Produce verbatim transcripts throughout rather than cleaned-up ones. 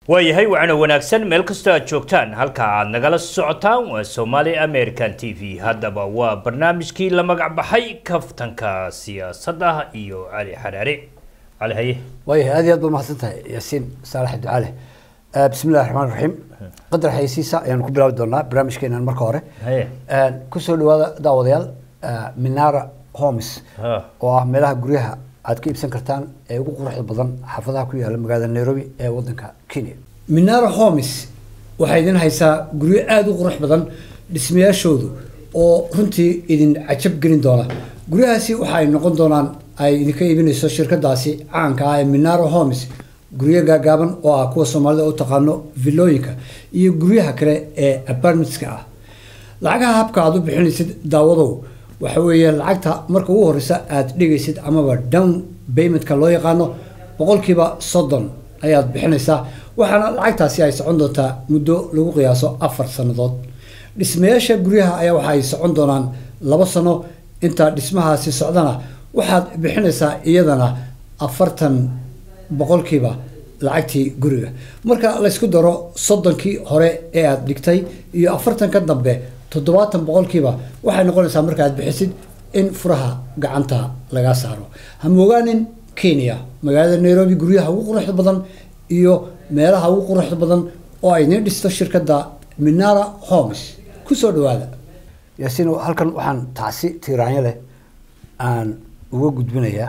waayahay waxaana wanaagsan meel kasta aad joogtaan halka aad nagala socotaan waa Somali American T V haddaba waa barnaamijkii la magac baxay kaftanka siyaasadda iyo Ali Xaraare Ali haye waayahay aad iyo aad mahadsantahay Yaasiin Saalax Ducaale bismillaahir rahmaanir rahiim qadar haysiisa ayaan ku bilaabi doonaa barnaamijkeena marka hore haye ku soo dhawaada daawadayaal Minara Homes oo ah meelaha guryaha aad ka iibsan kartaan ee ugu quruxda badan xaafadaha ku yaala magaalada Nairobi ee wadanka Kenya. Minara Homes waxay idin haysaa guryo aad u qurux badan dhismayaashoodu oo runtii idin cajab gelin doona. Guryahaasi waxay noqon doonaan ay idinka iibinayso shirkadaasi caanka ah ee Minara Homes guryo gaagaaban oo ah kuwa Soomaalida u taqaano villooyinka iyo guryaha kale ee apartmentska ah. Lacagaha habka aad u bixinaysid daawadow waxa weeye lacagta marka ugu horeysa aad dhigaysid amaba down payment-ka loo yaqaano boqolkiiba soddon ayaad bixinaysaa waxaana lacagtaasi ay socon doontaa muddo lagu qiyaaso afar sanadood. Dhismayaasha guryaha ayaa waxa ay socon doonaan laba sano inta dhismahaasi socdana waxaad bixinaysaa iyadana afartan boqolkiiba lacagtii guriga. Marka la isku daro soddonkii hore ee aad dhigtay iyo afartan ka dambe toddobaatan boqolkiiba waxay noqonaysaa marka aad bixisid in furaha gacanta laga saaro. Ha moogaanin Kenya magaalada Nairobi guryaha ugu quruxda badan iyo meelaha ugu quruxda badan oo ay idin dhisto shirkadda Minara Homes ku soo dhawaada. Yaasiin halkan waxaan taasi tiiraanya leh aan uga gudbinayaa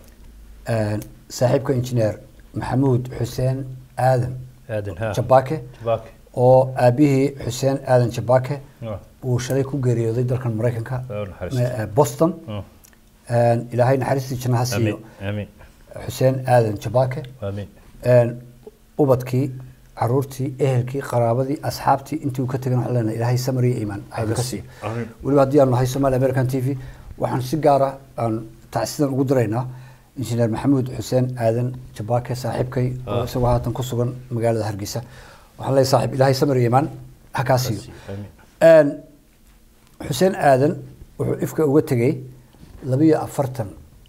ah saaxiibka engineer Maxamuud Xuseen Aadan Aadan ha Jabake Jabake oo aabihii Xuseen Aadan Jabake uu shalay ku geeriyooday dalkan Mareykanka Boston een ilaahay naxariistii jannaha siiyo amiin Xuseen Aadan Jabake amiin een ubadkii caruurtii ehelkii qaraabadii asxaabtii intii uu ka tagay waxaan leenahay ilaahay samir iyo iimaan ay ka siiyo waliba haddii aan nahay Somali American T V waxaan si gaar ah aan tacsidan ugu diraynaa injineer Maxamuud Xuseen Aadan Jabake saaxiibkay oo isagoo haatan ku sugan magaalada Hargeysa waxaan leeyahay saaxiib ilaahay samir iyo iimaan ha ka siiyo een Xuseen Aadan wuxuu ifka uga tagay laba iyo afartan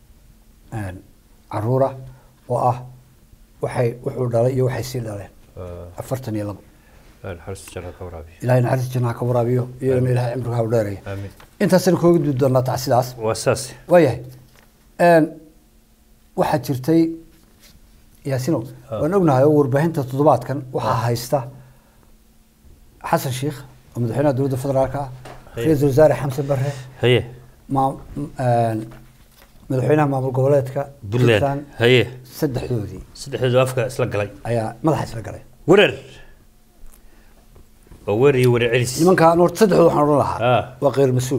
een caruura oo ah waxay wuxuu dhalay iyo waxay sii dhaleen afartan iyo laba الحرس جنها كورابي إلهي نحرس جنها كورابي يوم إلهي عمرها وداري آمين أنت سنكون جد بدنا تعسيلاس وأساسي وياه أن واحد شرتي ياسينو ونقولنا هاي وربهن تطبيقات كان واحد هايسته حسن شيخ ومدحنا دولة الفدرالكا خير زوزاري حمص بره هي ما مدحنا ما بالقولاتك بلاد هي سد حدودي سد حدود أفكا إسلق علي أيا ما راح إسلق علي ورر وري وري عليس لمن كان نور تصدق وحنا نروحها آه. وغير مسؤول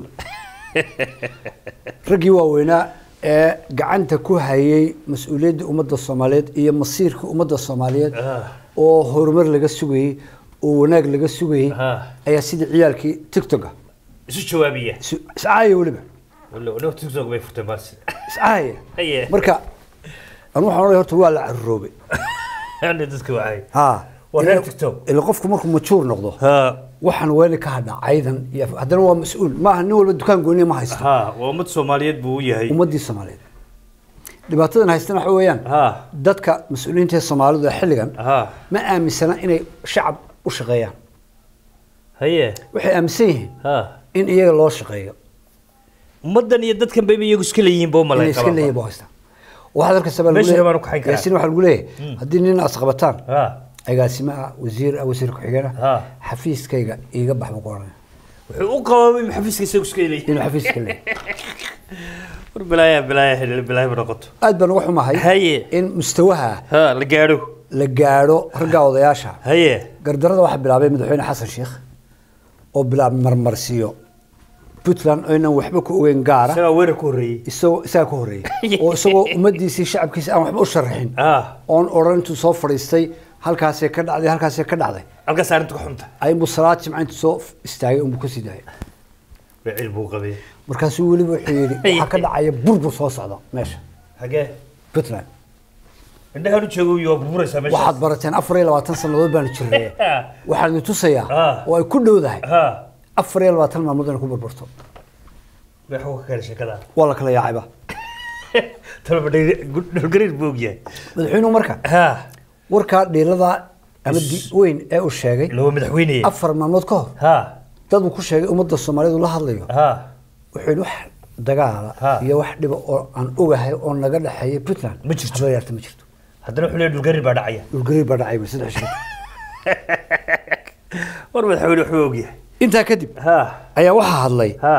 رجي ووينا قعنت كوهاي مسؤولية أمد الصوماليات هي مصير كأمد الصوماليات آه. أو هرمر لقى السوقي وناق لقى السوقي آه. أي سيد عيالك تيك توك شو شوابية سعاية ولا ولا ولا تيك توك بيفوت بس سعاية هي مركا أنا وحنا نروح توالع الروبي يعني تذكر عاي ها ولا تيك توك اللي قفكم مركم متشور نقضه ها waxaan weeli ka hadha aydan hadana waa mas'uul ma aha nin walba dukaan gooni ma haysto ha waa mid Soomaaliyeed buu yahay ummadii Soomaaliyeed dhibaatadan haystaan waxa weeyaan ha dadka mas'uuliyiinta Soomaalidu xilligan ha ma aaminsana inay shacab u shaqeeyaan haye waxay aaminsan yihiin ha in iyaga loo shaqeeyo ummadan iyo dadkan bay iyagu iska leeyihiin boo malay iska leeyihiin boo haysta waxa dadka sabab leeyahay yaasin waxa lagu leeyahay haddii nin asqabataan ha agaasimaha wasiir wasiir ku xigana xafiiskayga iiga baxba qoran wuxuu u qabay xafiiskiisa isku iskay in xafiiska leeyahay war bilaaya bilaaya bilaaya barqato aad baan wax xumahay haye in mustawaha ha la gaaro la gaaro ragga odayaasha haye gardarada waxa bilaabay madaxweyne Xasan Sheikh oo bilaab marmarsiyo Puntland ayna waxba ku ogeyn gaara isaga weerar ku horeeyay isagoo isaga ku horeeyay oo isagoo ummadiisii shacabkiisa aan waxba u sharaxin ah oon oran intuu soo fadhiistay halkaas ka dhacday halkaas ka dhacday halkaas arintu ku xunta ay musalaad jimcayntu soo istaagay uu ku siday bicil buu qabay markaas uu waliba wuxuu yiri waxa ka dhacaya burbur soo socda meesha hagee Puntland indhaha uu joogo iyo burburaysa meesha waxaad barateen afar iyo labaatan sanadood baan jiray waxaan tusayaa oo ay ku dhowdahay afar iyo labaatan maalmood in ku burburto wuxuu ka kala shakada wala kala yaacayba talaba dhulgariir buu yahay madaxweynuhu marka ha warka dheelada ama di weyn ee uu sheegay loo madaxweynaye afar maalmood ka hor ha dad uu ku sheegay ummadda Soomaaliyeed la hadlayo ha wuxuu wax dagaal iyo wax dhib oo aan ogahay oo naga dhaxeeyay Puntland ma jirto yarta ma jirto haddana wuxuu leeyahay dhulgari baa dhacaya dhulgari baa dhacaya saddex shir war madaxweyne wuxuu ogyahay inta kadib ha ayaa waxa hadlay ha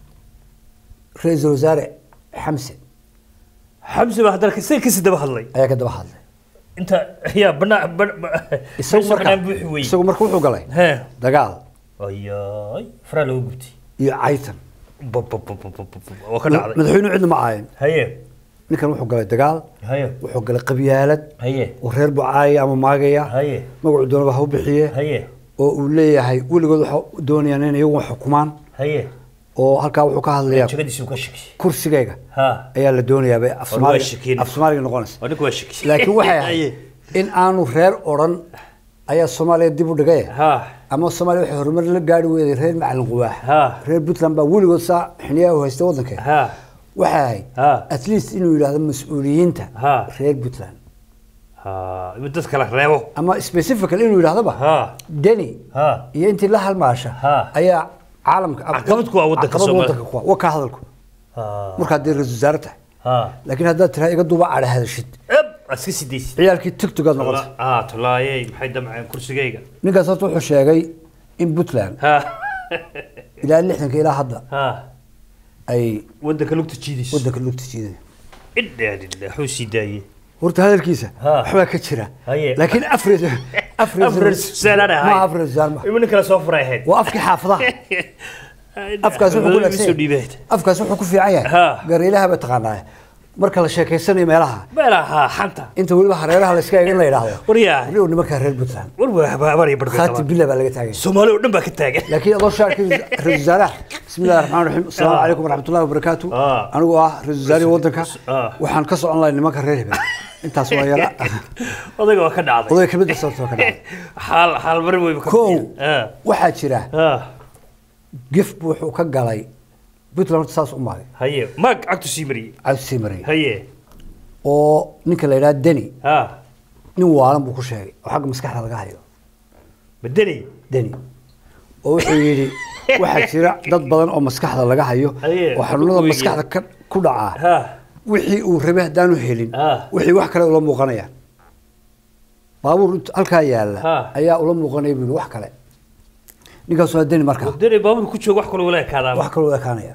ra'iisul wasaare Xamse Xamse baa hadalka si ka sidaba hadlay ayaa ka daba hadlay inta ya bana isagu markaa isagu markaa wuxuu galay ha dagaal ayay fara loo gubtay iyo caytan oo ka dhacday madaxweynuhu cidna ma aayin haye ninkan wuxuu galay dagaal haye wuxuu galay qabyaalad haye oo reer bucaay ama maagaya haye magacu doonaba ha u bixiye haye oo uu leeyahay weligood waxa doonayaan in iyagu xukumaan haye oo halka wuxuu ka hadlayaa jagadiisu ka shaki kursigayga ha ayaa la doonayaa bay af Soomaaliga af Soomaaliga noqonaysa anigu waa shaki laakiin waxay ahayd in aanu reer oran ayaa Soomaaliya dib u dhigay ha ama Soomaaliya waxay horumar la gaari weeday reer macalin quwaax ha reer Puntland baa weligood saa xiniyaa u haystay wadanka ha waxay ha at least inuu yiraahdo mas'uuliyiinta ha reer Puntland ha dad kala reebo ama specifically inuu yiraahdo ba ha deni ha iyo intii la halmaasha ayaa caalamka caqabad ku ah wadanka Soomaaliya waa ka hadalku ha marka hadii ra'iisul wasaare tahay ha laakiin hadda tira iga duuba cad hadashid aska sideys ciyaalkii tiktok aad noqotay ah tulaayay maxay damceen kursigayga ninkaas wuxuu sheegay in Puntland ha ilaa lixdan ilaa hadda ha ay wadanka lugta jiidis wadanka lugta jiiday idda ilaa xusi daayay horta hadalkiisa waxba ka jira laakiin afrid afrid afrid salana ma afrid zalma imin kala soo furay heed waa afki xaafadaha afkaas wuxuu ku leeyahay afkaas wuxuu ku fiican yahay gaar ilaaha ba taqaanaa marka la sheekeysanayo meelaha meelaha xanta inta waliba hareeraha la iska eegin la yiraahdo wariyaa waliba nimanka reer Puntland war bari barka khaati bilaa baa laga taagay Soomaaliya oo dhan baa ka taagan laakiin adoo shaarkii ra'iisul wasaare bismillaahir rahmaanir rahiim assalaamu alaykum warahmatullaahi wabarakaatuh anigu ah ra'iisul wasaare wadanka waxaan ka socon lahayn nimanka reer Hebel intaas waa yara odayga waa ka dhacday odayga kamid ah sababtoo ka dhacday xaal xaal bari way ka waxa jira gif wuxuu ka galay Puntland saas u maagay haye mag agtu simri agtu simri haye oo ninka la yiraahdo Deni ha nin waalan buu ku sheegay oo xaq maskaxda laga hayo badani Deni oo wuxuu yiri waxa jira dad badan oo maskaxda laga hayo oo xanuunada maskaxda ka ku dhaca ha wixii uu rabay hadaan u helin wixii wax kale ula muuqanaya baabuur halka yaala ayaa ula muuqanaya bil wax kale ninkaas waa Deni markaa Deni baabuur ku joogo wax kale wala kaada wax kale wala kaanaya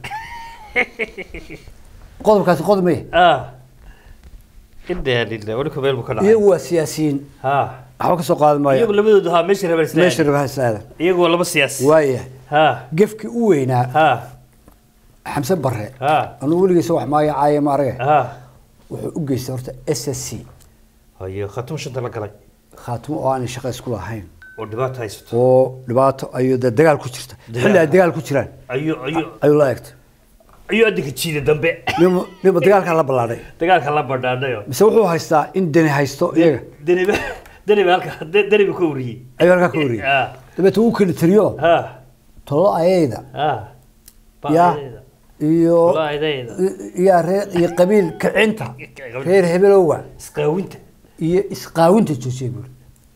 qodobkaas qodob mee ah إنده لله ولكم بين بكرة. يجوا سياسيين. ها. حوك سوق هذا ما. يجوا لبدو ها مش ربع السلام. مش ربع السلام. يجوا ولا بس سياسي. وايه. ها. قفك وينا. ها. حمزة برا. ها. أنا أقول لك سوح ماي عاية مارة. ها. وأوجي صورته إس إس سي. هاي خاتم شنطة لك علي. خاتم وأنا شقة سكول هاين. ودبات هايست. ودبات أيو ده دجال كشرته. حلا دجال كشران. أيو أيو. أيو لايكت. أيو أديك تشيل الدم. نيم نيم دجال كلا بلادي. دجال كلا بلادي يو. بس هو هايستا إن دني هايستو إيه. دني ب دني بالك دني بكوري. أيو بالك كوري. آه. تبي توكل تريو. ها. طلع أيدا. آه. يا. يو. طلع أيدا. يا ري يا قبيل كعنتا. غير هبلوا. سقاونت. يا سقاونت تشوفي بقول.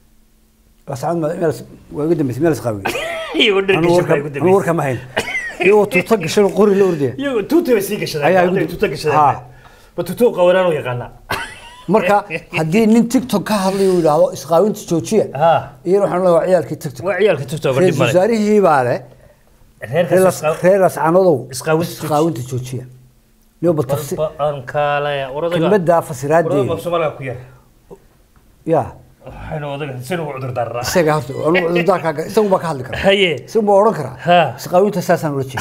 بس عن ما وقدم مثل سقاوي. يقول لك شو قدم. أنا ورك ما هين. يو تطق شنو قري الأردية. يو توت بسيك شذا. أيه تطق شذا. ها. بتوتو قورانو يقانا. مركا هدي نين تيك توك هذي ولا إسقاوين تشوفيه. ها. يروح على عيال كي تيك توك. وعيال كي تيك توك. في زاري هي بعده. خيرس خيرس عنده. إسقاوين إسقاوين تشوفيه. لو بتفسير. أنكالا يا ورد. كلمة ده فسرات دي. ورد مبسوط لك وياه. يا. حلو هذا سنو عذر درة. سجى هفتو. أنا عذر درة كا. سووا بكهل كرا. هي. سووا بورن كرا. ها. إسقاوين تساسن ورشة.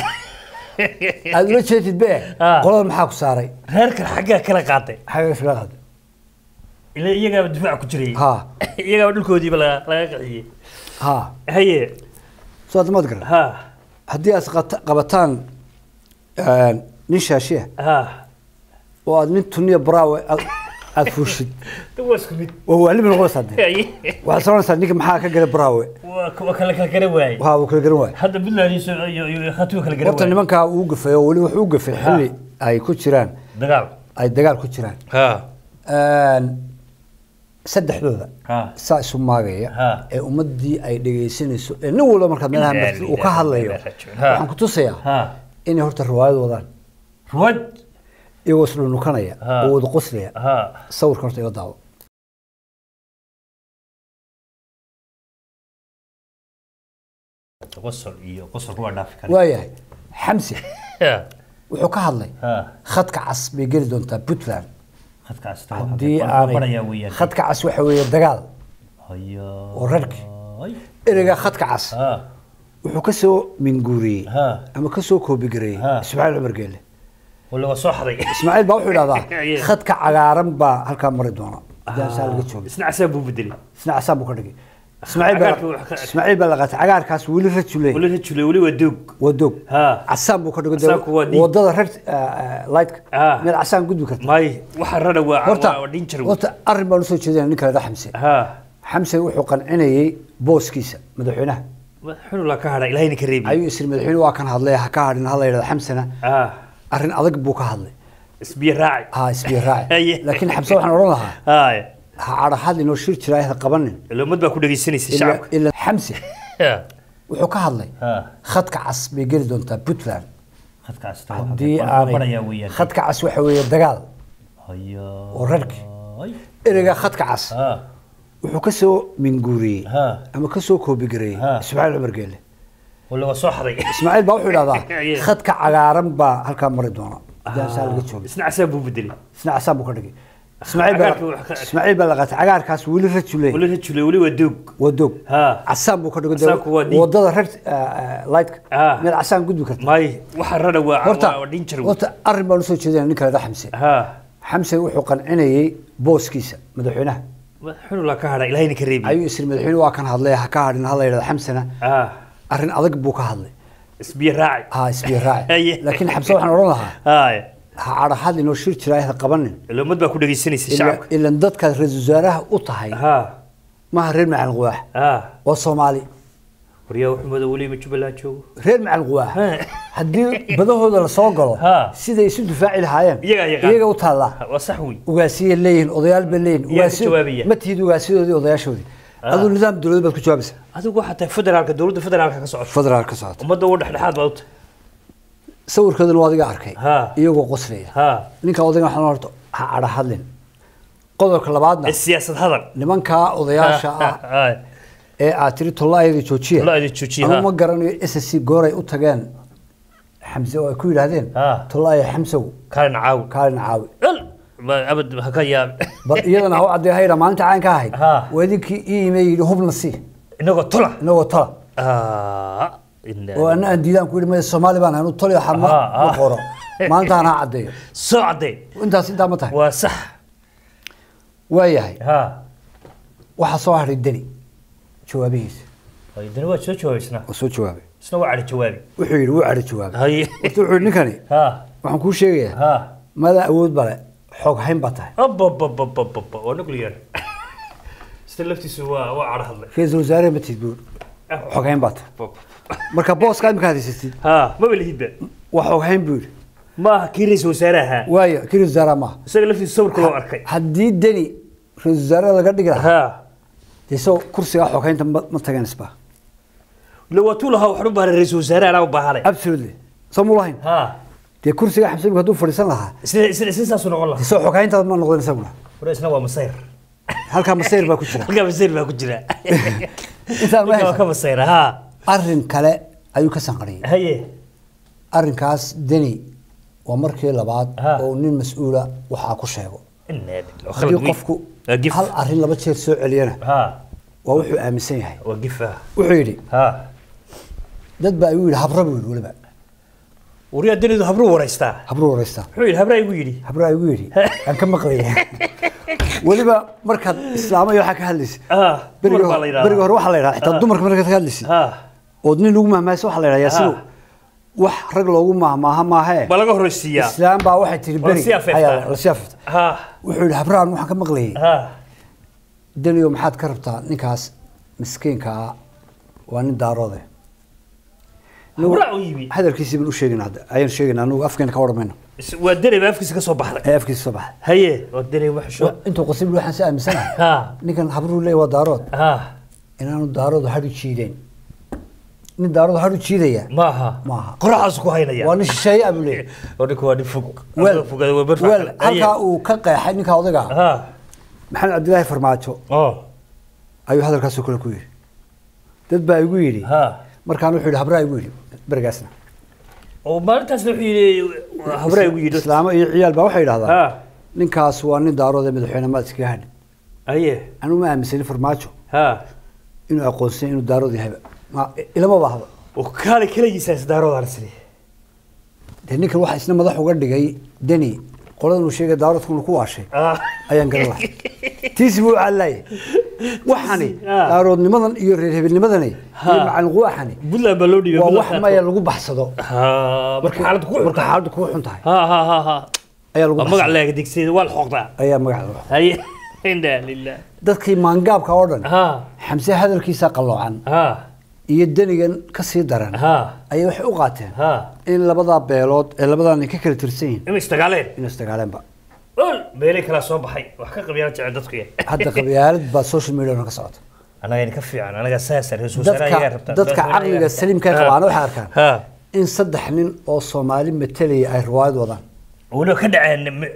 الورشة تتبع. قلنا محاك ساري. هرك حاجة كلا قاطع. حاجة في الغد. اللي يجا بدفع كتير. ها. يجا بدل كودي بلا لا قعي. ها. هي. صوت ما تقرأ. ها. هدي أسقط قبطان آه نشاشية. ها. وأدمن تنيا براوي أفوشد. توس كميت. وهو اللي من غرس هذا. وحصلنا صديق محاك قال براوي. وكل كل كرواي. وها وكل كرواي. هذا بالله يس يخطو كل كرواي. وقت اللي منك وقف ولي وقف الحلي أي كتيران. دجال. أي دجال كتيران. ها. آه saddexdooda saa isu maagaya ee ummadii ay dhageysanayso ee nin walba marka meelaha marti uu ka hadlayo waxaan ku tusayaa in horta riwaayad wadaan riwaayad iyagoo isla nukanaya oo wada qoslaya sawirka horta iga daawo qosol iyo qosol kuma dhaafi kara waayahay xamsi wuxuu ka hadlay khadka cas bay geli doontaa Puntland khadka cas haddii aanay khadka cas waxa weeye dagaal hayo oo rarki ereyga khadka cas wuxuu ka soo minguuriyey ama ka soo koobi gareeyey Ismaaciil Cumar Geelle wala soo xaday Ismaaciil baa wuxuu yiraahdaa khadka cagaaran baa halka mari doona daasa laga joogo isna casab buu bedelay isna casab buu ka dhigay Ismaaciil baa Ismaaciil baa laga cagaarkaas wali rajulay wali rajulay wali wadoog wadoog casab buu ka dhigay wadada rag light meel casab gudbi karta may waxa rada waa waa danger horta arrin baan soo jeedinay ninka la xamse ha xamse wuxuu qancinayay booskiisa madaxweynaha xulu la ka haray ilaahayna ka reebi ayuu isir madaxweynuhu waa kan hadlay ha ka harin hadla yiraahdo xamsana ah arrin adag buu ka hadlay isbiir raaci ha isbiir raaci laakiin xamse waxaan oran lahaa ha ha hadli noo shir jiray qabanin ilmad baa ku dhageysanaysa shacabka ila xamse wuxuu ka hadlay khadka cas bay geli doontaa Puntland khadka cas haddii aanay khadka cas waxa weeye dagaal hayo oo rarki ereyga khadka cas wuxuu ka soo minguuriyey ama ka soo koobi gareeyey Ismaaciil Cumar Geelle wala soo xaday Ismaaciil baa wuxuu yiraahdaa khadka cagaaran baa halka mari doona daasa laga joogo isna casab buu bedelay isna casab buu ka dhigay Ismaaciil baa Ismaaciil baa laga cagaarkaas wali rajulay wali rajulay wali wadoog wadoog casab buu ka dhigay wadada rag light meel casab gudbi karta may waxa rada waa waa danger horta arrin baan soo jeedinay ninka la xamse ha xamse wuxuu qancinayay booskiisa madaxweynaha xulu la ka haray ilaahayna ka reebi ayuu isir madaxweynuhu waa kan hadlay ha ka harin hadla yiraahdo xamsana ah arrin adag buu ka hadlay isbiir raaci ha isbiir raaci laakiin xamse waxaan oran lahaa ha ha hadli noo shir jiray qabanin ilmad baa ku dhageysanaysa shacabka ila dadka ra'iisul wasaaraha u tahay ha ma reer macalin quwaax ah waa Soomaali wariyaa wuxuu madaw wali ma Jubbaland joogo reer macalin quwaax haddii badahooda la soo galo sida ay isu difaaci lahaayeen iyaga u taala waa sax weey ugaasiye leeyin odayaal baleyn ugaasiye ma tiid ugaasiyoodii odayaashoodii adu nidaam dawladda baad ku jawaabaysa adigu waxa tahay federaalka dawladda federaalka ka socoto federaalka ka socoto ummadda oo dhexdhexaad baad u tahay sawirkeeduna waa adiga arkay iyagoo qoslaya ha ninka odayga waxaan horto ha ara hadlin qodobka labaadna siyaasad hadal nimanka odayaasha ah ee aad tiri tolaayada joojiya tolaayada joojiya ama ma garanayo S S C gooray u tageen xamse oo ay ku yiraahdeen tolaaya xamsow kaalin caawi kaalin caawi abad haka yaab bal iyadana oo caday hayra maalinta aan ka ahayd weedinkii email hubna si inago tola inago tola ah oo ana diidaan ku yiri Soomaali baan aanu toliyo xarma ma qoro maanta ana cadeeyo soo cadeey intaas inta ma tahay waa sax waayahay ha waxa soo haray dani jawaabihiisa way dani waa soo jawaabaysna oo soo jawaabay isna waa cari jawaabi wuxuu yiri waa cari jawaabi hay wuxuu ninkani ha waxaan ku sheegayaa ha mada awood bale xog hayn ba tahay abababababab oo nuclear istalaftiisu waa waa cara hadlay ra'iisul wasaare ma tidbuur xog hayn ba tahay marka boos ka imka hadisatid ha ma bilihida wax xog hayn buur ma kii ra'iisul wasaaraha waayo kii ra'iisul wasaaraha ma isaga laftiisu sawirka loo arkay haddii dani ra'iisul wasaare laga dhigi lahaa ha deso kursiga xog haynta ma taganasba لو طولها وحربها الرئيس وزراء أنا وبهاري. absolutely. سمولهين. ها. دي كرسي قاعد حسبي كدو فريسان لها. سن سن سن ساسون والله. سو حكاين تاد ما نقدر نسويها. ورئيسنا هو مصير. هل كان مصير باكوجرا؟ هل كان مصير باكوجرا؟ إنسان ما هو كم مصير ها. أرن كلا أيو كسانقري. هي. أرن كاس دني ومركي لبعض ونين مسؤولة وحاكو شيء. إنه يوقفكو. هل أرن لبعض شيء سوء علينا. ها. ووحو آمسين هاي. وقفها. وحيدي. ها. dad baa yiri habra buu waliba wariya dinidu habru wareystaa habru wareystaa wuxuu yiri habra igu yiri habra igu yiri aan ka maqlay waliba markaad islaamayo waxa ka hadlaysid ah bariga bariga hore waxa la yiraahdaa xitaa dumarka markaad ka hadlaysid ah oo nin lagu mahmayso waxa la yiraahdaa sidoo wax rag loogu mahmaaha maahe ba laga horeysiyaa islaam baa waxay tiri bari ayaa la siyaafta ha wuxuu yiri habraan waxa ka maqlay ha daniyo maxaad ka rabtaa ninkaas miskiinka waa nin daaroode habra u yimi hadalkiisii baan u sheegnaa ayaan sheegnaa anagu afkeena ka warmayno ودري ما أفكس كسب بحر أفكس الصباح هي ودري وحشو أنتوا قصيب له حساء مسنا ها نكن حبروا لي ودارات ها إن أنا دارات وحدو تشيدين إن دارات وحدو تشيدية ماها ماها قرع سكو هينا يا وأنا الشيء أبلي ودك وادي فوق ويل فوق وبرفع ويل هلكا وكقى حد نكا وضجع ها محل عبد الله فرماتو أوه أيوه هذا الكاس كله كوير تتبع يقولي ها مركان وحيد هبرا يقولي برجاسنا وما تسمح لي هبرا يقولي إسلام عيال بوحيد هذا ها ninkaas waa nin daarooda madaxweynaha iska yahay aye anu ma aaminsan farmaajo ha inuu aqoonsan inuu daarood yahay ma ilama baahdo oo kale kaligiisa daarood arsani ninkan waxa isna madax uga dhigay dani qoladan uu sheegay daaroodku ku waashay ayaan garan lahaa tiisi buu calay waxani daaroodnimadan iyo reer hebelnimadan iyo macalin quwaxani bulla baloo dhigo waa wax ma lagu baxsado ha marka xaalad ku marka xaalad ku xun tahay ha ha ha ha ayaa lagu magac leeyahay digsiga wal xoqda ayaa magac hay inda lillah dadkii maangaabka oo dhan ha xamse hadalkiisa qaloocan ha iyo danigan ka sii daran ha ay wax u qaateen ha in labada beelood ee labadan ka kala tirsan yihiin in istagaaleen in istagaaleen ba ol beelay kala soo baxay wax ka qabyaalad jecel dadku hadda qabyaalad ba social media ka socota anaga in ka fiican anaga saasar rasuul saraayaa rabta dadka aqliga saliimka qabaan waxa arkaan ha in saddex nin oo Soomaali metelay ay riwaayad wadaan ولو كده عن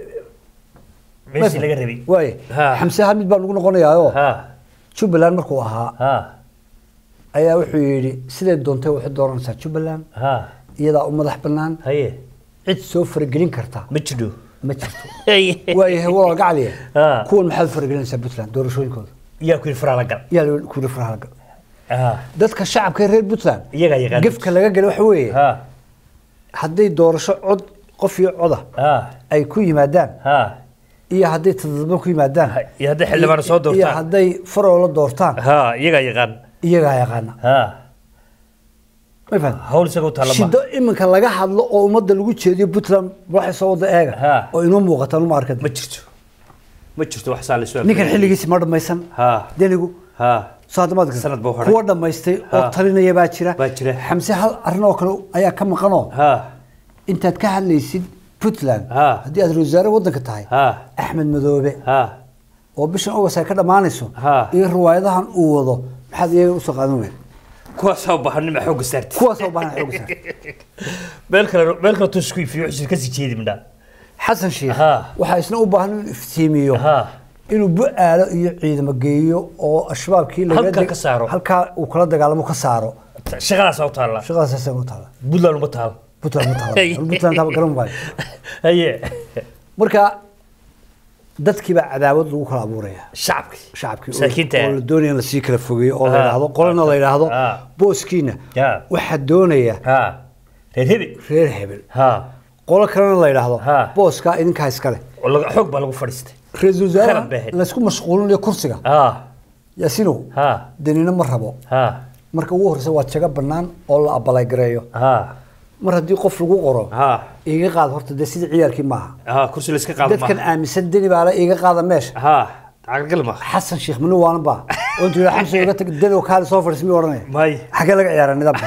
ماشي لقى ربي واي حمسة حمد بان نقول نقولنا ها شو بلان مركوها ها أيها وحيري سيد دونته واحد دوران سات شو بلان ها يدا أم مدح بلان هي عد سوفر جرين كرتا متشدو متشدو واي هو وقع عليه ها كون محل فرق جرين سبت لان دور شوي كود يا كل فرع لقى يا كل فرع لقى ها دتك الشعب كير بوتلان يجا يجا قف كلا جل وحوي ها حدي دور شو عد قفي عضة أي كوي مادان ها إيه هدي تضرب كوي مادان إيه هدي حل مرة صوت دورتان إيه هدي فرع ولا دورتان ها يجا يغان يجا يغان ها ما فهم هول سقوط هلا شد إما كان لقى حد لو أو مدة لقول شيء دي بطلم واحد صوت إيجا ها وإنه مقتل ماركت ما شرتو ما شرتو واحد سال سؤال نيكن حلقة سمارة ما يسن ها دينيكو ها صاد ما تقول سنة بوهر هو ده ما يستي أكثرين يباشرة باشرة حمسة هل أرنو كانوا أيا كم قناة ها أنت تكحل ليسيد بوتلان ها هدي أدري وزارة ودك تاعي ها أحمد مذوبة ها وبش أول سكر ما نسوا ها إيه الرواية ده عن أوضه حد يوصل قانون كواس هو بحر نمح حوق سرت كواس هو بحر حوق سرت بالكر بالكر تسكوي في عشرة كذي شيء من ده حسن شيخ ها وحيسنا وبحر افتيميو ها إنه بقى يعيد مجيو أو الشباب كيل هل كا كسارو هل كا وكلا دجال كسارو شغال صوت الله شغال صوت الله بدل المطال بطل مطال بطل تابع كلام باي هي مركا dadkii baa cadaawad lagu kala abuuraya shacabki shacabki saakiinta oo doonayaan la sii kala fogeeyo oo la yiraahdo qolana la yiraahdo booskiina waxa doonaya ha reer hebel reer hebel ha qolo kalena la yiraahdo booska idinka iska leh oo laga xog baa lagu fadhiistay reesul wasaare la isku mashquulinayo kursiga ha yaasino ha danina ma rabo ha marka ugu horeysa waa jaga banaan oo la abalay gareeyo ha mar haddii qof lagu qoro ha iga qaad horta de sida ciyaarkii maaha ha kursi la iska qaado maaha dadkan aaminsan dani baa la iga qaada meesha ha aqal ma xasan sheekh manu waan ba oo intuu xamsa iga tag dani oo kale soo farsmi oranay may xaga laga ciyaaraa nidaamka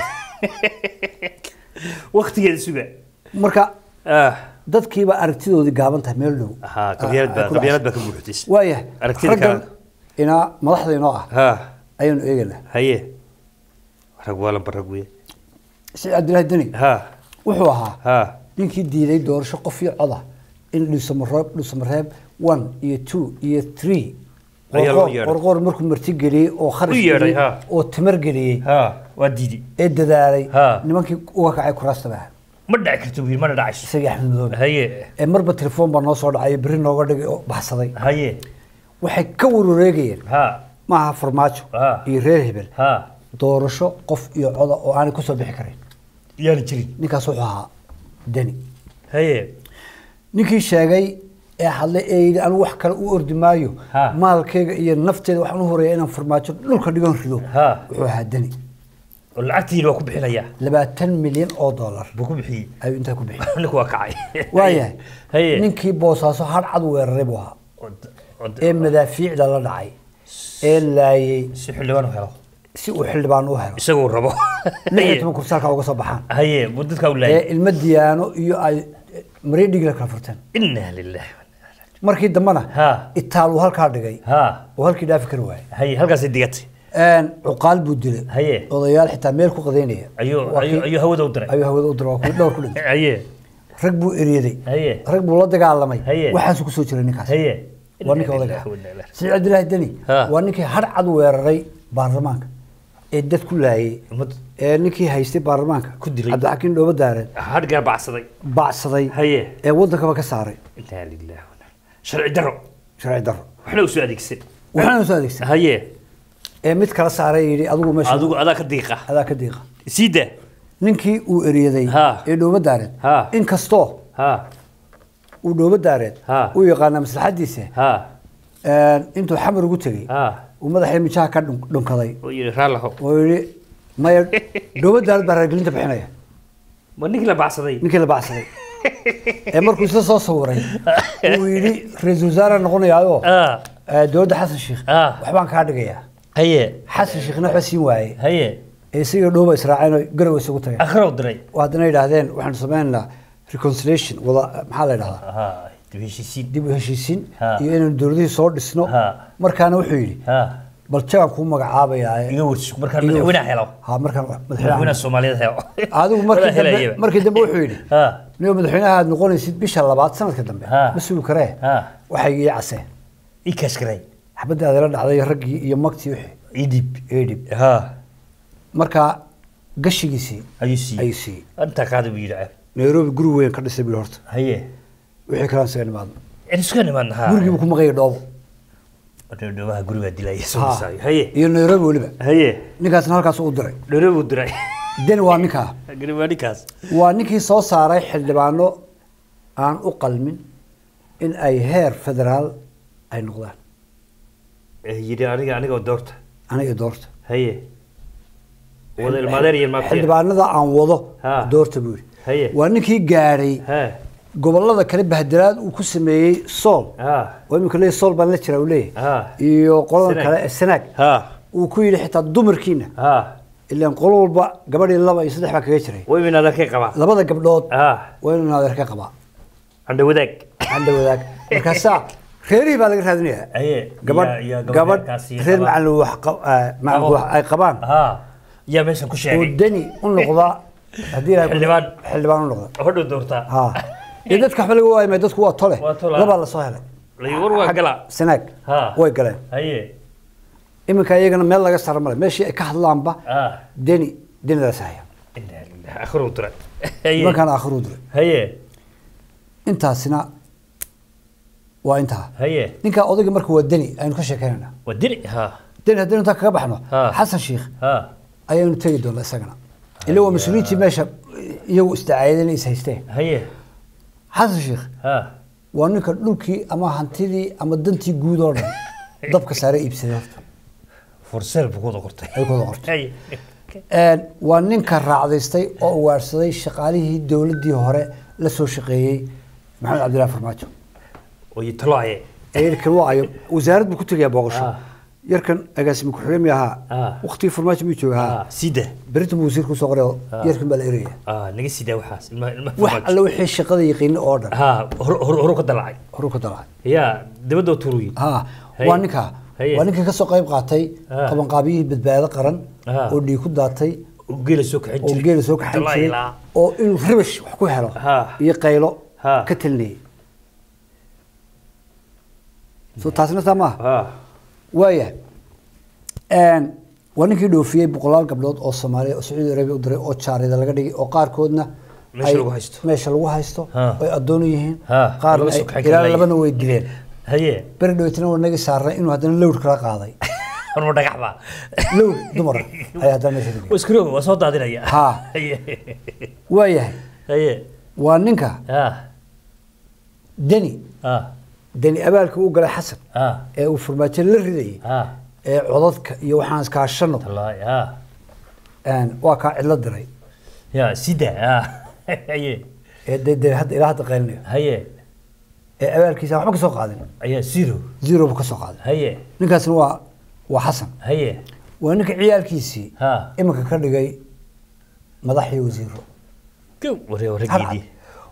waqtigeeda suga marka ah dadkii baa aragtidoodii gaaban tahay meel dhow ha qabyaalad baa qabyaalad baa ka buuxdis waaya aragtida ina madaxdeena ah ha ayaan eegana haye rag wala barag weey سعد عبد الله الدني ها وحوها ها دينكي ديداي دورشو قفي عدا ان دسمراب دسمراب واحد iyo two iyo three qorqor markuu marti galiyay oo kharashkii oo tamar galiyay ha waa diidi ee dadaalay nimankii uga kacay kuraastaba ma dhac karto wiil ma dhacay isaga Axmed Madoobe haye ee marba telefoon baa noo soo dhacay bari nooga dhigay oo baxsaday haye waxay ka wareegayeen ha ma aha farmaajo iyo reer hebel ha doorasho qof iyo coda oo aan ku soo bixi karin yaani jirin ninkaas wuxuu ahaa dani haye ninkii sheegay ee hadlay ee aan wax kale u ordi maayo maalkayga iyo nafteeda waxaan u horeeyay inaan farmaajo dhulka dhigan rido wuxuu ahaa dani lacagtii waa ku bixinaya labaatan milyan oo dollar buu ku bixiyay ay inta ku bixiyay ninku waa kacay waayahay haye ninkii boosaaso har cad weeraray buu ahaa ee madaafiicda la dhacay ee laayay si xilliban helo si uu xildhibaan u helo isagoo rabo lixdan kursi halka uga soo baxaan haye budadka u laayay ilma diyaano iyo ay مريء ديجلا كافرتان إنا لله مركي دمنا ها التال وهالكار دقي ها وهالكي دافع كرواي هي هلقا سيديقتي أن عقال بودلة هي وضيال حتى ميلكو قضينية أيوه أيوه أيوه هو دودري أيوه هو دودري وكل دور كله هي ركبوا إريدي هي ركبوا لا دقال لمي هي وحاسو كسوتش لنكاس هي وانك وضيع سيد عبد الله الدني وانك هر عدو ويرري بارلمانك إدت كلها ninkii haystay baarlamaanka cabdixakiin dhoobo daareen hadhgaa bacsaday bacsaday haye ee waddankaba ka saaray intaa lillaah sharci daro sharci daro waxna u soo adeegsan waxna u soo adeegsan haye ee mid kala saaray yiri adigu meesha adigu adaa ka diiqa adaa ka diiqa siida ninkii uu eriyaday ee dhoobo daareen in kasto ha uu dhoobo daareen uu yaqaan maslaxadiisa ha ee intuu xamar ugu tagay ha uu madaxay mijaha ka dhunkaday oo yiri raalaho oo yiri ما دوبة دارت برجلين تبحناها. ما نيكلا بعصدي. نيكلا بعصدي. أمر كوسا صوص صوري. ويري رزوزارا نقولنا ياهو. آه. دودة حسن الشيخ. آه. وحبان كارد جاية. هي. حسن الشيخ نحسين واعي. هي. يصير دوبة إسرائيل قروا يسوقتها. آخر دري. وهذا نيل هذين وإحنا سمعنا reconciliation ولا محل هذا. ها. دبيشين. دبيشين. يعني الدولة صور السنو. ها. مركانه وحيلي. ها. baljaga ku magacaabaya iga warshig markaan madaxweynaha helo ha markaan madaxweynaha Soomaaliyeed helo adigu markii dambe markii dambe wuxuu yiri ha niyo madaxweynaha aad noqonaysid bisha labaad sanadka dambe masuul karee ha waxay ii caseen ii kashkaray xabadaada la dhacday ragii iyo magtii wixii idib idib ha marka gashigiisii ayisi ayisi anta qaad buu yiri Nairobi guri weyn ka dhisay bil horta haye wixii kala soo nimaad in isku nimaad ha guriga ku maqay dhoobo dhoobaha guriga dilay soo saay haye iyo Nairobi waliba haye ninkaas halkaas u diray Nairobi u diray den waa ninka guriga ninkaas waa ninkii soo saaray xildhibaano aan u qalmin in ay heer federaal ay noqdaan ee yiri aniga aniga doorta aniga doorta haye wada ilmaadeer iyo maafiyad xildhibaanada aan wado doorta buu haye waa ninkii gaaray gobolada kale bahdiraad uu ku sameeyay sool ah oo imika leey sool baan la jiraa u leey ah iyo qolada kale sanaag ah uu ku yiri xitaa dumarkiina ah ilaa qol walba gabadhii laba iyo saddex ba kaga jiray way min adeerkay qaba labada gabdhood ah way min adeerkay qaba anda wadaag anda wadaag markaas reeri baa laga raadinayaa aye gabadh gabadh reer macallin wax macallin wax ay qabaan ah ya meesha ku sheegay wadani u noqda hadii ay xildhibaan xildhibaan u noqda hodho doorta ah dadka xaflada waa ay dadku waa tole laba la soo helay la war waa gala sanaag way galeen haye iminka iyagana meel laga saar maray meeshii ay ka hadlaanba deni denida saaya inna lillahi akhru dira haye markaan akhru dira haye intaasina waa inta haye ninka odayga marka waa deni aynu ka sheekeynaa waa deni ha deni hadii inta kaga baxno xasan sheekh ha ayaynu tagi doonaa isagana ilaa waa mas'uuliyiintii meesha iyagu istacaayadeen is haysteen haye حسن شيخ ها وانك دولكي اما هانتيدي اما دنتي غود او دن دبك ساري ايبسدي فرسل بكودا qortay ay kooda qortay een waa ninka raacdaystay oo waarsaday shaqaalihii dawladii hore la soo shaqeeyay maxamed cabdillah farmaajo oo yitlaayay ay kan waa wasaaradda ku tagay booqasho yarkan agaasimo ku xigay miyaha waqti farmaajo mi joogaa sida baritu wasiir ku soo qoray yarkan bal eriya ah naga sida waxaas ilma ilma wax alla wixii shaqada yaqiin oo dhan ha hor hor ka dalacay hor ka dalacay ya dibadda turuyi ha waa ninka waa ninka ka soo qayb qaatay qaban qaabiyii badbaado qaran oo dhig ku daatay oo geel soo kaxin jiray oo geel soo kaxin jiray oo in ribish wax ku helo iyo qaylo ka tilnay soo taasna tama ha وياه ان ونكي دوفيه بقولال قبلود او Soomaaliya oo Sacuudi Arabiya u diray oo jaarida laga dhigay oo qaar koodna meesha lagu haysto meesha lagu haysto ay adoon yihiin qaar ilaa labana way dileen haye berdhootna oo naga saaray inuu hadana lowr kala qaaday anuu dhagax ba lowr dumar ay hadana meesha oo iskiro waa soo daadinaya ha wayah haye waa ninka ha deni ha deni abaalka uu galay xasan ee uu farmaajo la riday ee codadka iyo waxaan iska hashano aan waa ka cid la diray ya sida haye ee dad hadda ilaa hadda qeylinayo haye ee abaalkiisa waxba ka soo qaadin ayaa zero zero ka soo qaaday haye ninkaasna waa waa xasan haye waa ninka ciyaalkiisii imanka ka dhigay madaxii wasiiro ku waree wareegidii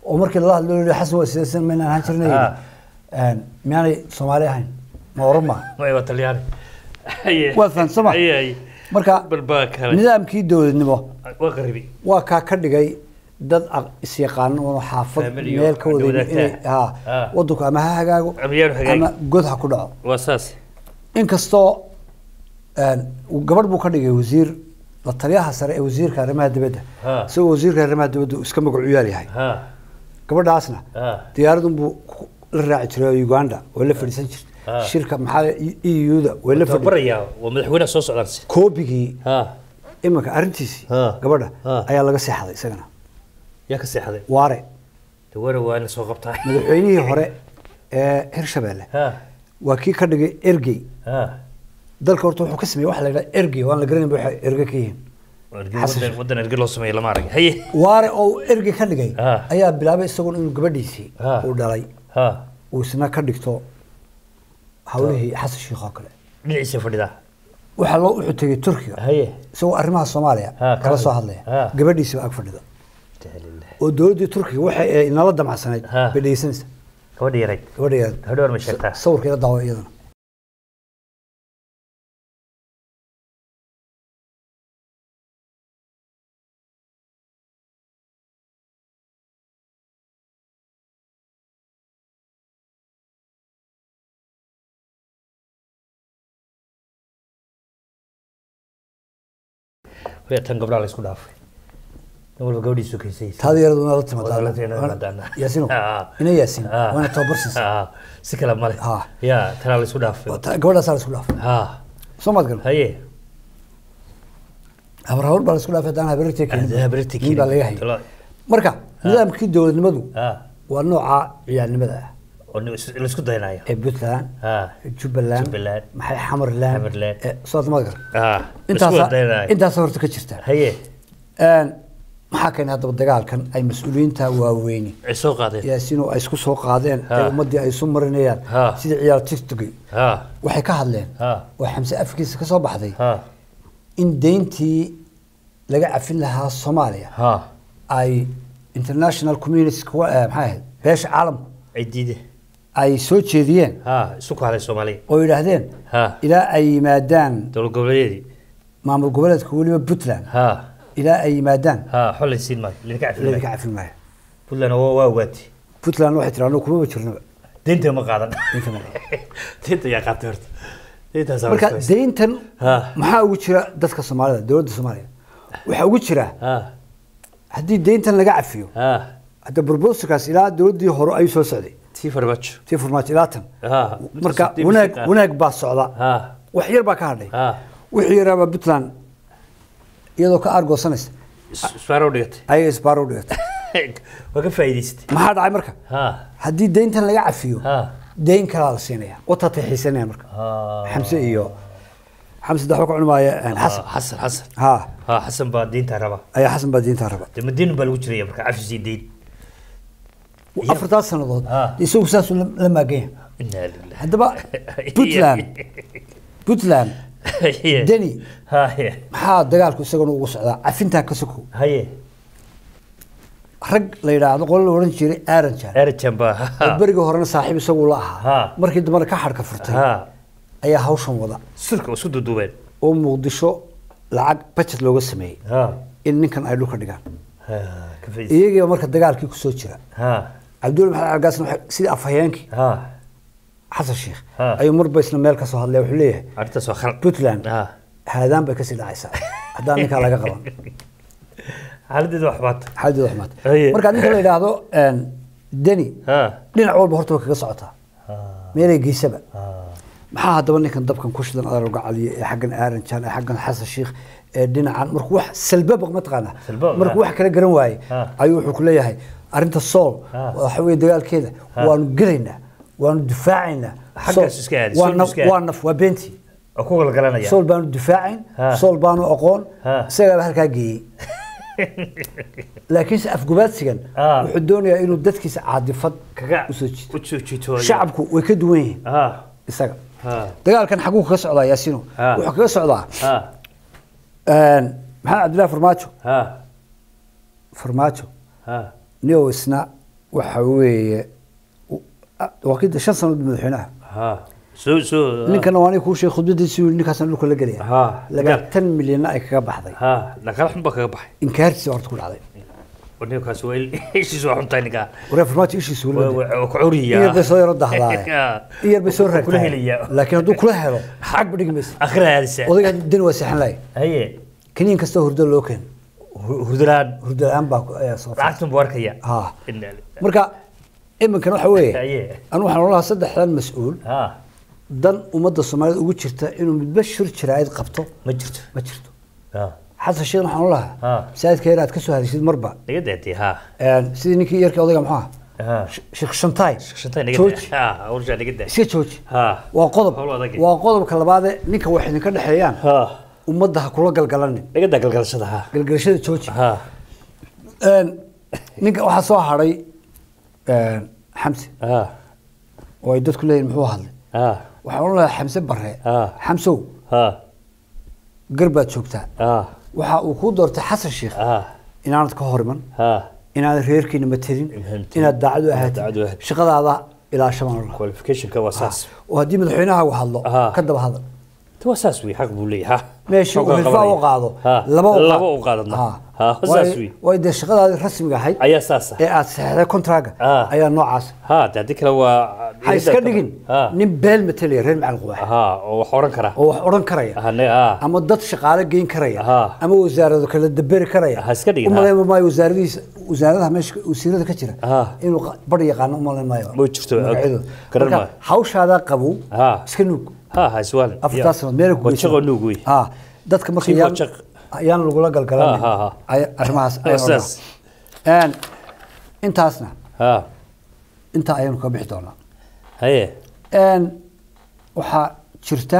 ومركي الله اللي حسوا سياسة من هنشرنا ان يعني سومالي هين ما ورما ما هو طلياني وفن سما اي اي marka nidaamkii dawladnimo waa qaribi waa ka ka dhigay dad is yaqaan oo xaafad meel ka wada inay ha wadanku ama hagaago ama god ha ku dhaco waa saas in kasto aan gabadh buu ka dhigay wasiir la taliyaha sare ee wasiirka arrimaha dibadda soo wasiirka arrimaha dibadda iska magac u yahay ha gabadhaasna diyaaradun buu la raaci jiray Uganda oo la fadhiisan jirtay shirka maxaa E U-da way la fadhiyaa waa madaxweynaha soo socdaan koobigii ha imanka arintiisi gabadha ayaa laga seexday isagana yaa ka seexday waare dawara waana soo qabtaa madaxweynihii hore ee Hirshabelle ha waa kii ka dhigay ergey ha dalka horta wuxuu ka sameeyay wax la yiraahdo ergey waan la garanay waxa ergey ka yihiin wadan wadan ergey loo sameeyay lama arag haye waare oo ergey ka dhigay ayaa bilaabay isagoo inuu gabadhiisii uu dhalay ha uu isna ka dhigto hawlihii xasan sheekh oo kale dhinaciisa fadhida waxa loo u tagay Turkiga haye soo arrimaha Soomaaliya kala soo hadlaya gabadhiisa ag fadhida oo dawladda Turkiga waxa ay nala damacsaneed bidaysanaysa gabadh yaray gabadh yaray hadhoor ma sheegtaa sawirkeeda daawo iyadana tan gabdhaha la isku dhaafay wal gabadhiisu kaysay taageeraduna la timaadana yaasino ina yaasin wana tabarsis si kala male ya tan la isku dhaafay gabadhaas la isku dhaafay ha somad gal haye abrahawl baa la isku dhaafay daan habartii keenay habartii keenay baa laga hayay marka nidaamkii dawladnimadu waa nooca ciyaarnimada ah oo la isku daynayo ee Puntland ha Jubaland maxay Xamarland soo madgar ha intaas intaas horta ka jirta haye een maxaa keenay hadaba dagaalkan ay mas'uuliyiinta waaweyn ay soo qaadeen yaasino ay isku soo qaadeen ee ummadii ay soo marinayaan sida ciyaar TikTok ha waxay ka hadleen oo Xamse afkiisa ka soo baxday ha in deyntii laga cafin lahaa Soomaaliya ha ay international community maxay ahayd beesha caalamku ay diideen ay soo jeediyeen ha isu kaalay Soomaaliya oo yiraahdeen ha ila ay yimaadaan dowlad goboleedii maamul goboleedka waliba Puntland ha ila ay yimaadaan ha xulisiin ma linka cafin linka cafin ma Puntland waa waa waati Puntland waxay tiraano kuma jirno deynta ma qaadan deynta ma deynta yaa qaatay horta deynta sabab marka deyntan maxaa ugu jira dadka Soomaalida dawladda Soomaaliya waxa ugu jira ha hadii deyntan laga cafiyo ha hada proposalkaas ila dawladdii hore ay soo socday tii farmaajo tii farmaajo ilaatan ha marka wanaag wanaag baa socda ha wax yar baa ka hadhay ha wixii yaraba Puntland iyadoo ka argoosanaysa isbaaro dhigatay ay isbaaro dhigatay waa ka faa'iideystay maxaa dhacay marka ha hadii deyntan laga cafiyo ha deyn kala la siinaya oo tatixisana marka ha Xamse iyo Xamse daxo ka cunmaya Xasan Xasan Xasan ha ha Xasan baa deynta raba ay Xasan baa deynta raba deyn baa lagu jiray marka cafisi deyn afartaas sanadood isagu saas la maagay hadaba Puntland Puntland deni ha maxaa dagaalku isaguna ugu socdaa cafinta ka soko haye rag la yiraahdo qol la oran jiray Aranjan Aranjan baa bariga horena saaxiib isagu la ahaa markii dambe ka xarka furtay ayaa hawshan wada sirka isku duduubeen oo Muqdisho lacag budget looga sameeyay ha in ninkan ay dhulka dhigaan ha ka faa'iido iyaga marka dagaalkii ku soo jira ha Abdul Maxamed Argaasna sida afhayeenkii ha Xasan Sheekh ayuu marba isna meel ka soo hadlay wuxuu leeyahay arrinta soo khal Puntland ha haadaan bay ka sii dhacaysaa haddaan ninka laga qaban xaaladdu waxbaad xaaladdu waxbaad marka ninka la yiraahdo een deni ha dhinac walba horta kaga socotaa ha meelay geysaba ha maxaa hadaba ninkan dabkan ku shidan adeer uga caliye ee xaggan Aranjan ee xaggan Xasan Sheekh ee dhinacan markuu wax salbab ma taqaana markuu wax kala garan waayay ayuu wuxuu ku leeyahay arinta sool waxa weey dagaalkeeda waanu galeynaa waanu difaacayna xaggaas iska aad waan naf waa beenti oo ku galgalanaya sool baanu difaacayn sool baanu aqoon isaga halka geeyay laakiin afgubaadsigan wuxuu doonayaa inuu dadkiisa caadifad kaga u soo jiito shacabku way ka duwan yihiin isaga dagaalkan xaguu ka socdaa Yaasino wuxuu kaga socdaa een maxaa Cabdullaahi Farmaajo ha Farmaajo ha niyo isna وحوي وأكيد شن سنة مدحينها ها سو سو ninkan waan ku sheekh khudbadiisu ninkaasna dhulka la galaya ha laga tan milyan ay kaga baxday ha naqal xun ba kaga baxay inkaarsi horta ku dhacday wadniyo kaas weel ishi soo xuntay ninka wareer farmaajo ishi soo waa ku curiya iyo bay soo yaro dahdaa iyo bay soo raagtay kula helaya laakiin haduu kula helo xaq badhig mis akhraadisa odayga din waa saxan lay haye kaniin kasta hurdo loo keen hurdalaan hurdalaan baa ayaa soo raacsan boorkaya ha marka iminkan waxa weeye haye anu waxaan lahaa saddexdan mas'uul ha dan umada Soomaaliyeed ugu jirta inuu midba shir jiraayad qabto ma jirto ma jirto ha xasan sheekh waxaan lahaa ha saadka yar aad ka soo hadashid marba laga deetay ha een sidii ninkii yarka odayga maxaa ha sheekh Shantay shantay naga ha urja naga deetay iska jooji ha waa qodob waa qodobka labaad ninka wax idin ka dhaxeeyaan ha umada ha kula galgalanin naga galgalashada ha galgalashada jooji ha een ninka waxa soo haray een Xamsi ha oo ay dadku leeyihiin muxuu hadlay ha waxaan lahaa Xamse Barre ha Xamsow ha garbaad joogtaa ha waxa uu ku doortay Xasan Sheekh ha inaanad ka horiman ha inaad reerkiina matadin inaad daacad u ahaatid shaqadaada ilaa shamaan qualification ka wasaas oo hadii madaxweynaha uu hadlo ka daba hadal توساس وي حق بولي ها ماشي وخلفاء وقاضو لبا لبا وقاضنا ها توساس وي ويد شغلada rasmiga ahayd ayaa saasa ee aad saxday contract ayaa noocaas ha dadka kale waa hay iska dhigin nin beel matalay reer macal qubax ha oo wax oran kara oo wax oran karaya ama dad shaqaale geyn karaya ama wasaarado kala dabari karaya ha iska dhigin umaleeyay ma wasaaradiisa wasaaradaha meesha wasiirada ka jira inuu bar yaqaan umaleeyay ma jirto garan ma hawshaada qabow iska nuug ها هاي سؤال أفضل ميرك وشغل نوجي ها دتك مركي يان يان لقولا قال كلام ها ها أي أرماس أساس أن أنت أصلا ها أنت أيام كبيح دونا هي أن وحا شرته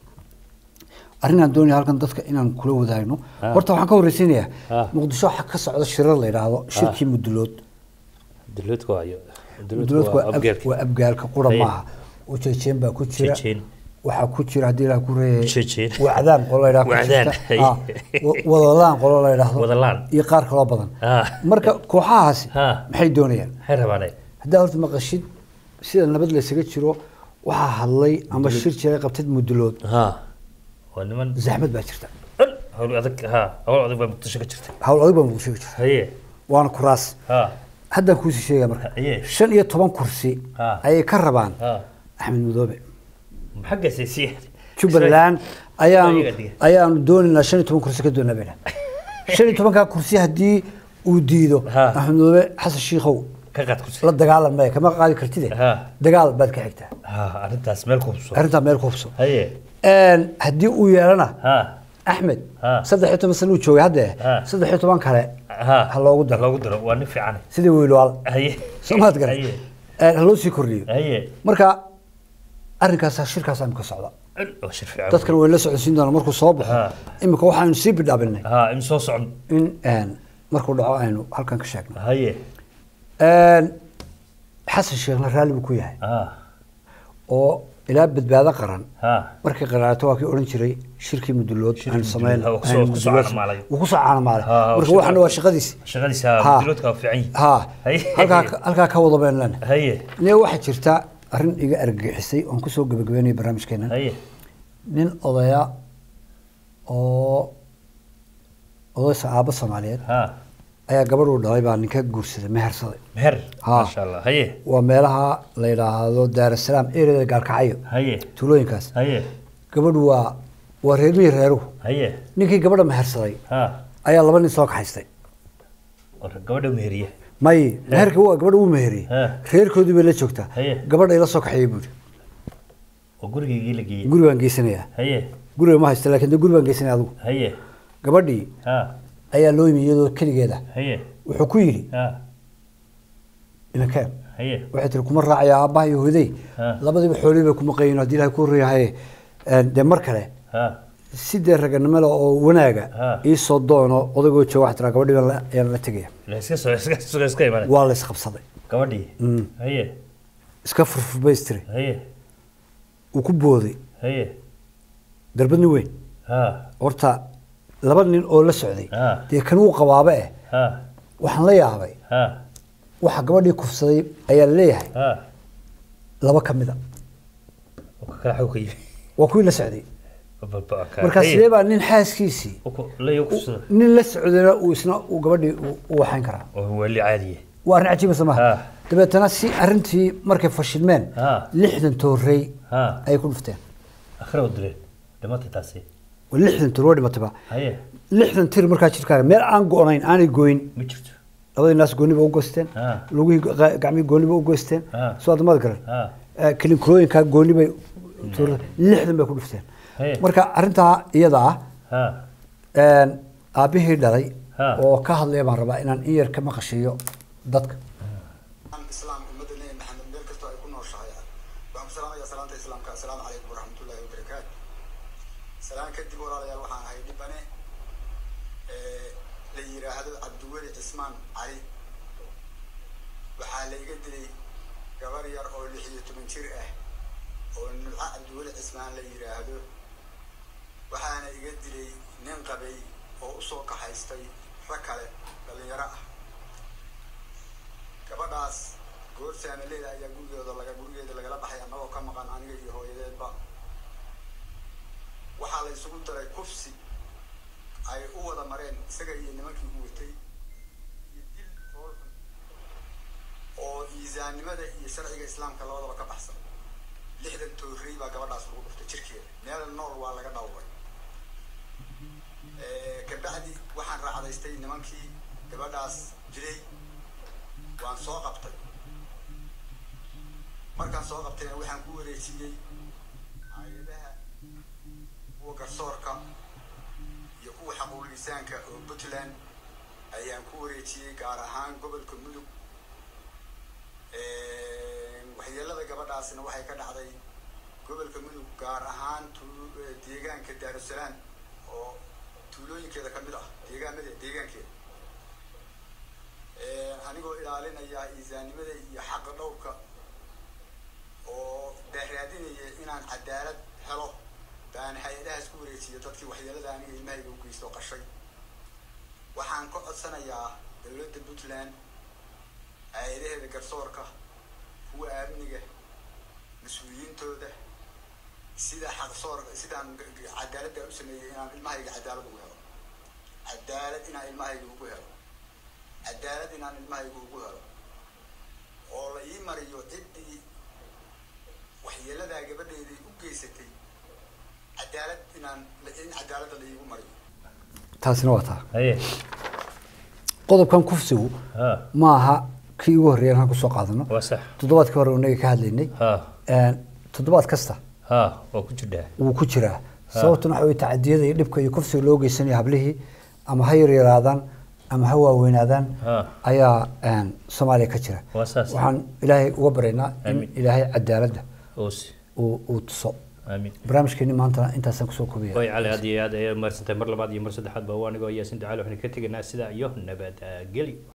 أرنا الدنيا هالكن دتك إن كله وداينو ورته وحنا كورسينيا مقدسو حق صعد الشرر اللي يراهو شركي مدلوت دلوت كوايو دلوت وأبجار وأبجار كقرة معها وتشين باكوتشرا waxa ku jira hadii la ku reeyay wacdaan qolo ila ku jirta wadalaan qolo la yiraahdo wadalaan iyo qaar kale badan marka kooxahaasi maxay doonayaan waxay rabaanay hadaa horta maqashid sida nabad la isaga jiro waxa hadlay ama shir jiray qabtid mudulood ha waa niman zaxmad baa jirta hawl adag ha hawl adag baa muqdisho ka jirta hawl adag baa muqdisho ka jirta haye waan kuraas ha hadda ku sii sheegay marka shan iyo toban kursi ay ka rabaan Axmed Madoobe حق سياسي جبلان ايام ايام دوننا شن toban kursi ka doona bela shan iyo toban ka kursi hadii uu diido Axmed Xasan Sheekhow ka qad kursi la dagaalamay kama qaadi kartid dagaal baad ka xigta ha arintaas meel kubso arinta meel kubso haye een hadii uu yeelana ha Axmed saddex iyo toban sano uu joogay hadda saddex iyo toban kale ha loogu daro loogu daro waa nin fiican sidii wiilwal haye Soomaad garay ee loo sii kordhiyo haye marka arrinkaas shirkaas aan ka socda oo shir fiican dadkan way la socodsiin doonaan markuu soo baxo imika waxaan sii bidhaabinay ha in soo socon in aan markuu dhaco aynu halkan ka sheegno haye een Xasan Sheekhna raali buu ku yahay ha oo ilaa badbaado qaran ha markii qaraato waa kii oran jiray shirkii mudulood aan sameeyay uu ku soo caanamaalay uu ku soo caanamaalay marka waxana waa shaqadiisi shaqadiisa muduloodka fiican ha halka halka ka wada beenlan haye nee waxa jirta arrin iga argagixisay oo ku soo gabagabeynay barnaamijkeena haye nin odaya oo oday saaba Soomaaliyeed ha ayaa gabadhu dhalay baa ninka guursaday mehersaday meher ma sha Allah haye waa meelaha la yiraahdo Daar es Salaam eerada gaalkacyo haye tuulooyinkaas haye gabadhu waa waa reermii reeru haye ninkii gabadha mehersaday ha ayaa laba nin soo kaxaystay oo gabadha meheriye may meherka waa gabadha uu meheriyay reerkoodii bay la joogtaa gabadha ay la soo kaxayay buuri oo gurigeedii la geeyay gurigaan geysanayaa haye guriga ma haysta laakiin gurigaan geysanaya adigu haye gabadhii ha ayaa loo yimid iyadoo kaligeeda haye wuxuu ku yiri ha inaka haye waxay tiri kuma raacaya aabaha iyo hooyaday labadiiba xoolihiiba kuma qayno hadii ilaahay ku riyahay de mar kale ha sidee raganimada oo wanaaga ii soo doono odagoo jooga wax tira gabadhii la la tagay la iska soo iska soo iska imaan waa la isqabsaday gabadhii haye iska furfurbaystiri haye uu ku booday haye darbadni weyn ha horta laba nin oo la socday de kan uu qabaaba eh ha waxaan la yaabay ha waxa gabadhii kufsaday ayaa la leeyahay ها laba ka mid ah وكلا حوكي waa kuwii la socday marka sidee baa nin xaaskiisii لا يقصد nin la socdayna uu isna uu gabadhii u waxayn karaa وهو اللي عادي waa arrin cajiib samaha dabeetana si arrintii markay fashilmeen lixdan toorey ay ku dhufteen akhra wadreen dhamaatay taasi lixdan toor dhimatay ba haye lixdan tir markaa jirkaan meel aan goonayn aanay gooyin ma jirto labadii naas gooniba u goosteen lugu gacmi gooniba u goosteen soo admad garan kaliin krooyinka gooniba lixdan bay ku dhufteen marka arrinta iyada ah een aabihii dhalay oo ka hadlay baan rabaa inaan in yar ka maqashiyo dadka islaam ummadda nebi maxamed meel kastoo ay ku nooshahay waxaan ku salaamayaa salaanta islaamka assalaamu calaykum waraxmatullaahi wabarakaatu salaan kadib walaalayaal waxaan ahay dhibane la yiraahdo cabdiweli cismaan cali waxaa la iga dilay gabar yar oo lix iyo toban jir ah oo nuuca cabdiweli cismaan la yiraahdo waxaana iga dilay nin qabay oo usoo kaxaystay rag kale dhalinyaro ah gabadhaas goor saamaleeda ayaa gurigeeda laga gurigeeda lagala baxay annagoo ka maqan aniga iyo hooyadeedba waxaa la isugu daray kufsi ay u wada mareen isaga iyo nimankii u watay iyo dil foolxun oo iisaannimada iyo sharciga islaamka labadaba ka baxsan lixdan toorrey baa gabadhaas lagu dhuftay jirkeeda meel nool waa laga dhawray kabacdi waxaan raacdaystay nimankii gabadhaas jiray waan soo qabtay markaan soo qabtayna waxaan ku wareejiyey hay'adaha kuwa garsoorka iyo kuwa xaquulisaanka oo Puntland ayaan ku wareejiyey gaar ahaan gobolka Mudug waxyeelada gabadhaasina waxay ka dhacday gobolka Mudug gaar ahaan deegaanka Daarusalaam oo tuulooyinkeeda ka mid ah deegaamada deegaankeeda anigoo ilaalinaya iisaannimada iyo xaqa dhowrka oo daraadinaya inaan cadaalad helo baan hay'adahaas ku wareejiyay dadkii waxyeelada aniga ilmahayga u geysto qashay waxaan ka codsanayaa dowladda Puntland hay'adaheeda garsoorka kuwa amniga mas'uuliyiintooda sida xaqsoor sidaan cadaaladda u sameeyay inaan ilmahayga cadaalad ugu helo cadaalad inaan ilmahayga ugu helo cadaalad inaan ilmahayga ugu helo oo la ii mariyo ciddii waxyeeladaa gabadheedii u geysatay cadaalad inaan in cadaaladda la iigu mariyo taasina waa taa haye qodobkan kufsigu ma aha kii ugu horreeyay aan ku soo qaadano waa sax toddobaadkii hore unaga ka hadlaynay een toddobaad kasta ها وكجدا وكجرا sababtuna waxa ay tacadiyada iyo dhibka iyo kufsiga loo geysanay hablihii ama ha yar yaraadaan ama ha waaweynaadaan ayaa een Soomaaliya ka jira waxaan Ilaahay uga bareynaa in Ilaahay cadaaladda oo uu tuso aamin barnaamijkeeni maanta intaas aan ku soo koobiyay way cali hadii aad ay marsantay mar labaad iyo mar saddexaad baa waanigo ayaa sin ducaal waxaan ka tagnaa sida iyo nabad geli